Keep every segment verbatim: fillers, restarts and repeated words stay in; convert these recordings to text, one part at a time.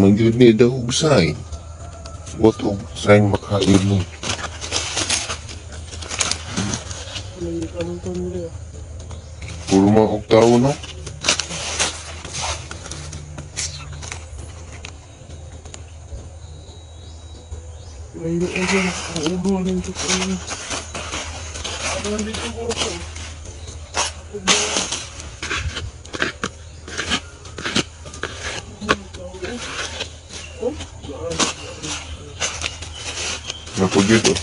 man yun ni daw usain. What og sign makain mo. Hindi ka nang tonle. Puro mga og tao no? Layo aja ang ulo ng tukang. Ano dito ko ko? Napagid oh.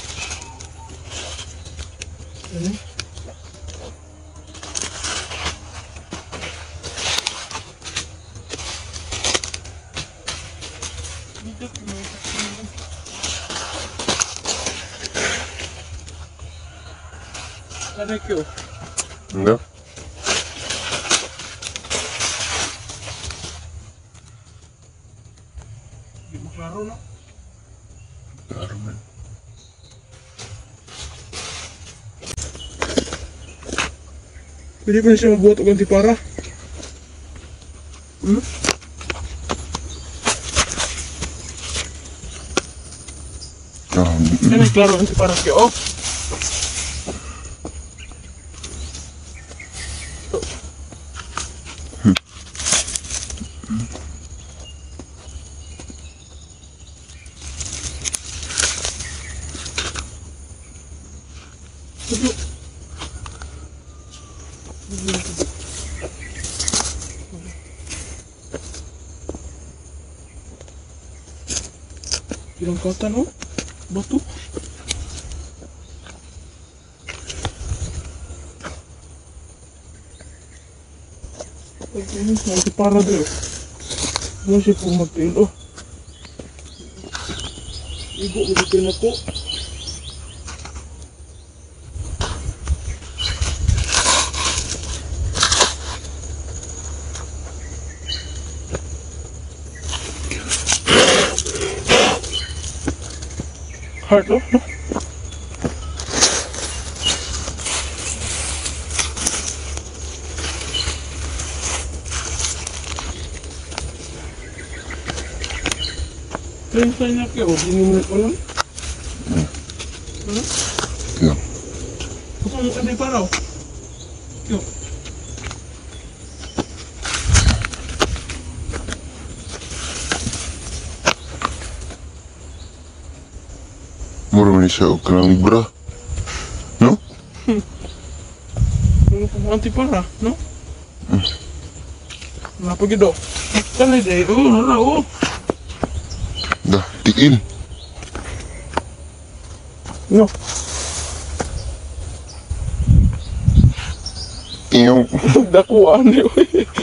Ano? Dito ko. Ano kyo? Ano? Hindi mo klaro no? Klaro man. Pwede pa na siya mabuhat o antipara? Hmm? Um, Ano yung klaro antipara kyo? Oh! Ilang kata no? Batu? Ini nanti parah dulu. Masih pumatin oh. Ibu bikin aku. Hard oh. No? Tensanya kyo, ini menit ko lang. Ano? Lang. Gusto mo kasi paraw? Kyo. Mura man siya og kanang libra. No? Ano kung antipara, no? Napagido. Kali day, oh, hala, oh. Dah, tikil. No. Iyaw. Dakuan, eh.